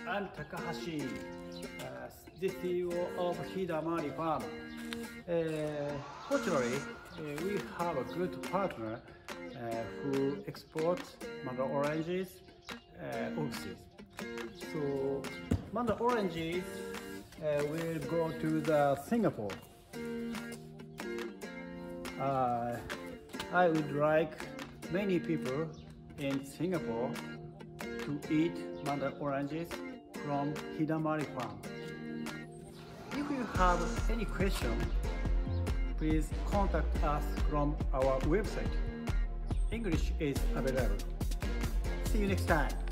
I'm Takahashi, the CEO of Hidamari Farm. Fortunately, we have a good partner who exports mandarin oranges overseas. So mandarin oranges will go to the Singapore. I would like many people in Singapore to eat mandarin oranges from Hidamari Farm. If you have any question, please contact us from our website. English is available. See you next time.